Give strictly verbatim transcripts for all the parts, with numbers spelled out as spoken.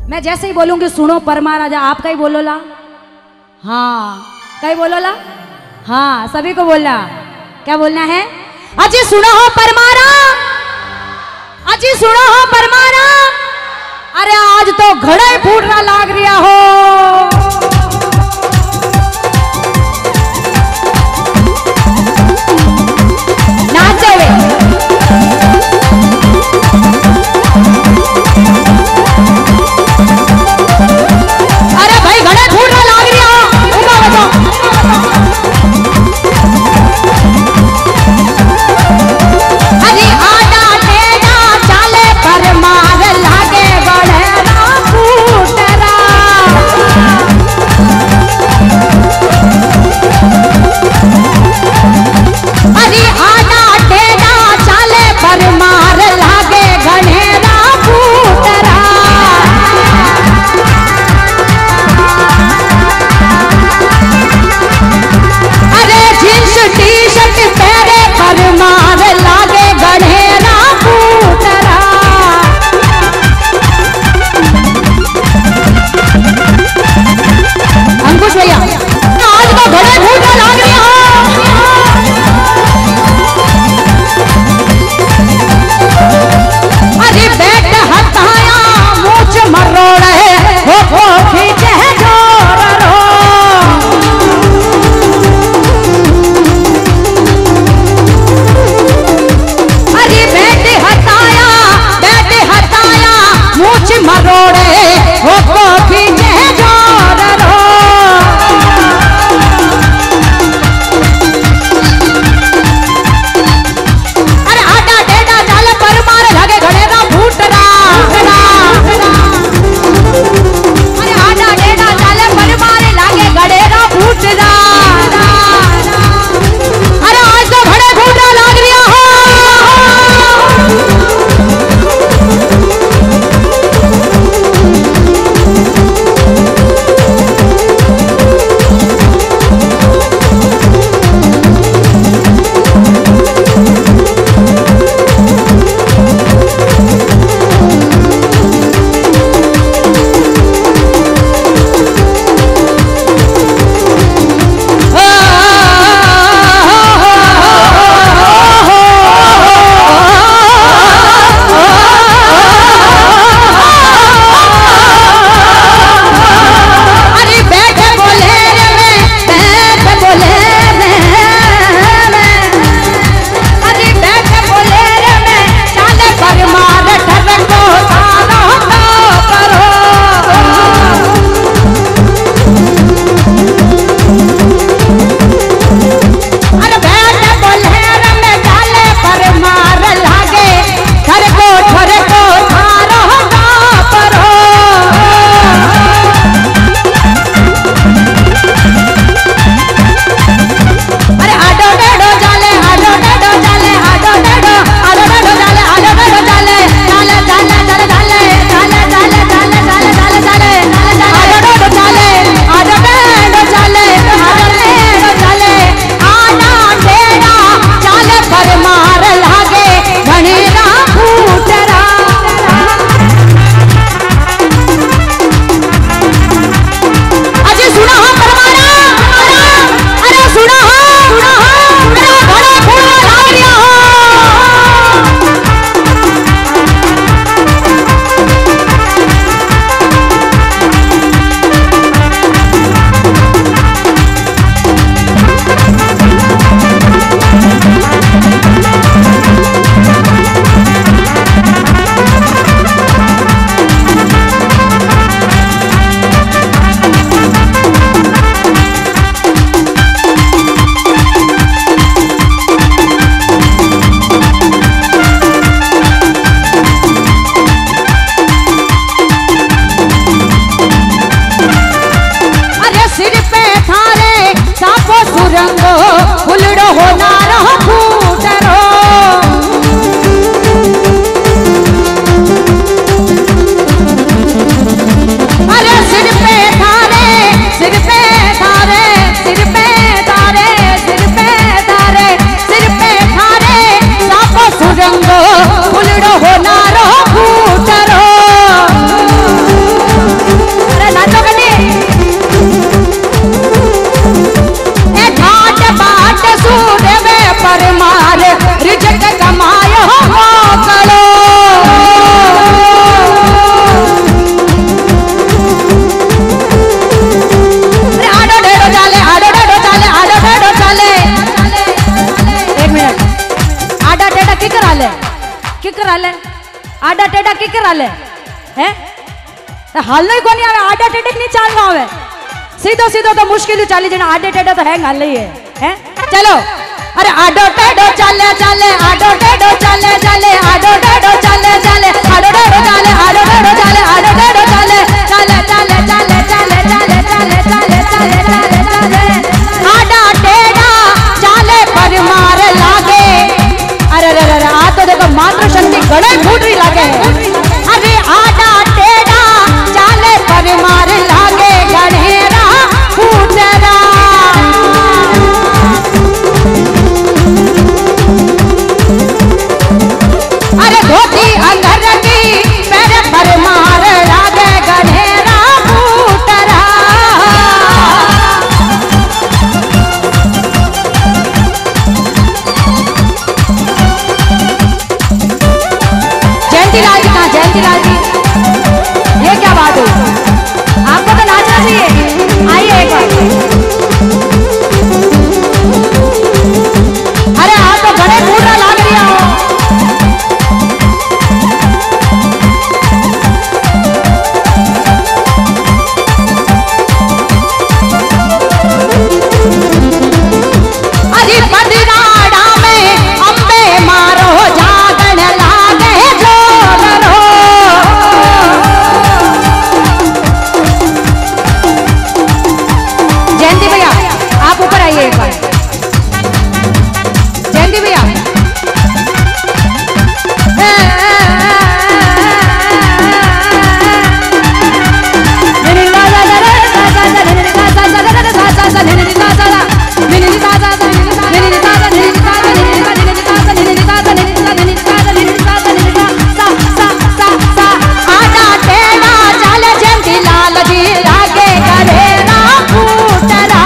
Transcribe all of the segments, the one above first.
मैं जैसे ही बोलूंगी सुनो परमाराजा, आप कहीं बोलो ला। हाँ कहीं बोलो ला। हाँ सभी को बोलना। क्या बोलना है? अजी सुनो हो परमारा, अजी सुनो हो परमारा। अरे आज तो घड़े फूटना लाग रिया हो। नाचे वे अरे भाई घड़े फूटना लाग रिया हो। उगा बजाओ। अरे आजा तेरा चाले पर मार लागे गड़ेरा फूटरा। अरे आजा तेरा चाले पर मार लागे गड़ेरा फूटरा। अरे जींस टी शर्ट पहरे पर मार लागे गड़ेरा फूटरा। अंकुश भैया आज तो घड़े फूटने लाग रही हो। अरे बैठ हथाया मूछ मरोड़े हो हो खींचे जोर रो। अरे बैठ हथाया बैठ हथाया मूछ मरोड़े हो हो खींचे जोर रो। चाले हैं हाल नहीं कोनी आवे आडा टेढ़े नहीं चालना आवे सीधो सीधो तो मुश्किल चाली जना आडे टेढ़े तो हैंग हाल ही है हैं चलो अरे आडो टेढ़ो चाले चाले आडो टेढ़ो चाले चाले आडो टेढ़ो चाले चाले आडो टेढ़ो चाले आडो टेढ़ो चाले आडो टेढ़ो चाले चाले चाले चाले चाले चाले चाले चाले चाले चाले चाले आडा टेढ़ा चाले पर मार लागे अरे अरे अरे आ तो देखो मात्र शक्ति गड़े फूट रही लागे अरे आडा टेढ़ा चाले पर मार लागे गणेरा फूटरा अरे धोती अंदर की पैर पर मार लागे गणेरा फूटरा जयंती लाल जी कहाँ जयंती लाल जी ये क्या बात हुई आपको तो नाचना चाहिए आइए एक बार अरे आप तो बड़े फूटरा लाग रही हो अरे बदनाड़ा में अम्बे मारो जागण लागे जोर रो जयंती भैया आप ऊपर आइए एक बार जयंती भैया आडा टेढ़ा चाले जयंती लाल जी लागे गणेरा फूटरा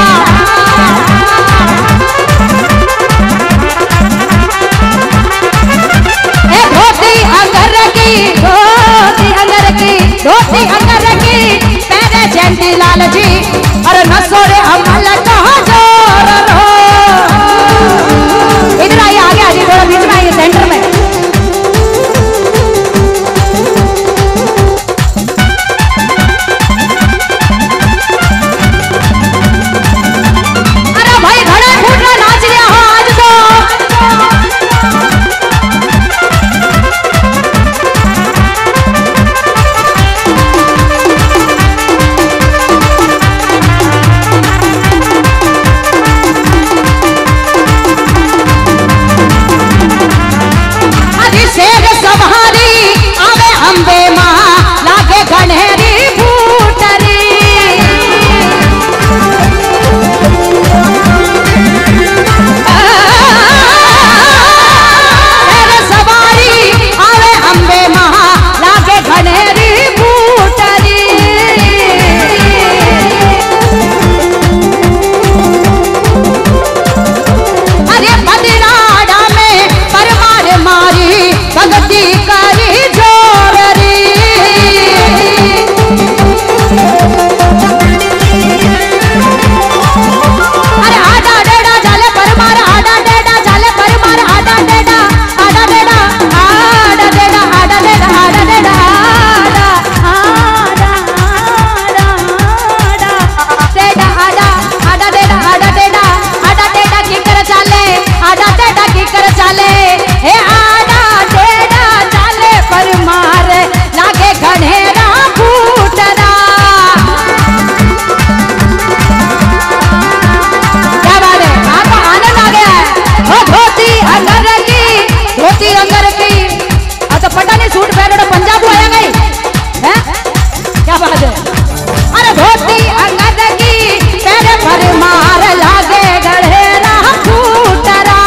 ए धोती अंगर की धोती अंगर की धोती अंगर की पैरे जयंती लाल जी अरे नसोरे अमल कहाँ जोर रो इधर आइए आगे आइए थोड़ा बीच में आइए सेंटर में अरे भाई घड़े फूट रहा नाच रहा हो आज तो अरे शेर सवारी आवे अम्बे माँ लागे गणेरी फूटरी शेर सवारी आवे अम्बे माँ लागे गणेरी फूटरी अरे बदनाड़ा में परमार मारी भगती करी जोररी अरे आडा टेढ़ा चाले परमार आडा टेढ़ा चाले परमार आडा टेढ़ा आडा टेढ़ा आडा टेढ़ा आडा टेढ़ा आडा टेढ़ा आडा आडा आडा टेढ़ा आडा आडा टेढ़ा आडा टेढ़ा आडा टेढ़ा की कर चाले आडा टेढ़ा की कर चाले हे आडा टेढ़ा चाले परमार लागे गणेरा फूटरा क्या बात है आपको आनंद आ गया है हो धोती अंगर की धोती अंगर की अब तो पटानी सूट पहने तो पंजाब को आया गई हैं क्या बात है अरे धोती अंगर की पैर पर मार लागे गणेरा फूटरा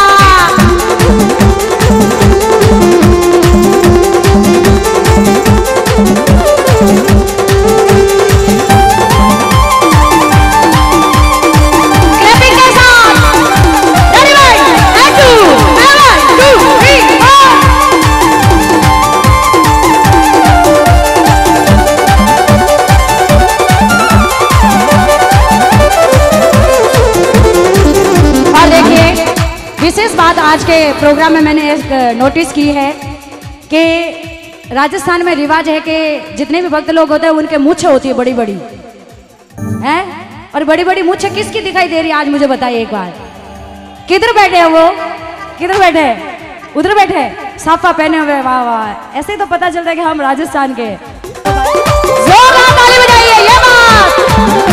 क्लैपिंग के साथ ready one two one two three four और देखिए विशेष बात आज के प्रोग्राम में मैंने एक नोटिस की है कि राजस्थान में रिवाज है कि जितने भी भक्त लोग होते हैं उनके मूछे होती है बड़ी बड़ी हैं, और बड़ी बड़ी मूछे किसकी दिखाई दे रही है आज मुझे बताइए एक बार। किधर बैठे हैं वो, किधर बैठे हैं? उधर बैठे हैं, साफा पहने हुए। वाह वाह, ऐसे ही तो पता चलता है कि हम राजस्थान के। जोरदार ताली बजाइए, ये बात।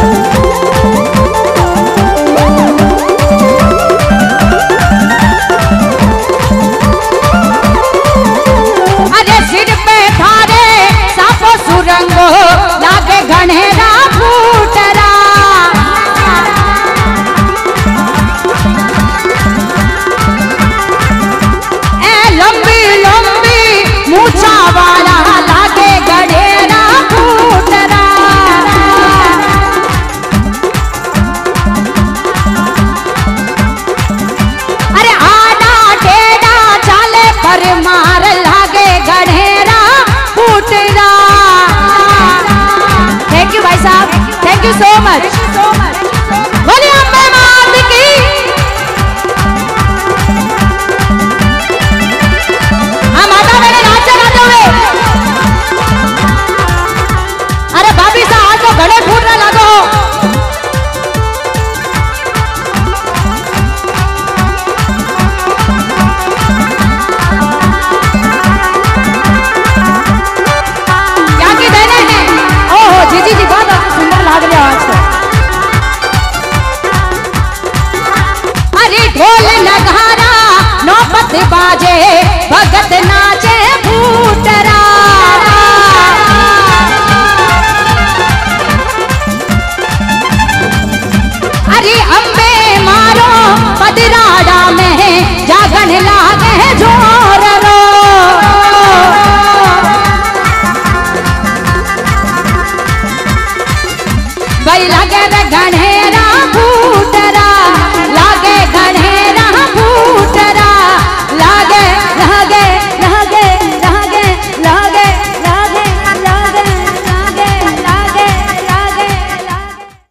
अरे सिर पे थारे साफो सुरंगो लागे घनेरा फूटरा। ए लंबी लंबी मूछा वाला लागे घनेरा फूटरा। अरे आड़ा टेढ़ा चाले पर मार लागे घनेरा फूटरा। थैंक यू भाई साहब, थैंक यू सो मच। बोलिए अम्बे मात की। हाँ माता मैंने नाच गाते हुए। अरे भाभी साहब आज तो घड़े फूटने लगो। क्या की बहने हैं? ओहो जी जी जी, बहुत सुंदर लग रहे हो आज तो। अरे ढोल नगारा नौबत बाजे भगत नाचे फूटरा। अरे अम्बे मारो पदराड़ा में जागन लागे जोर रो। भाई लगे रे घनेरा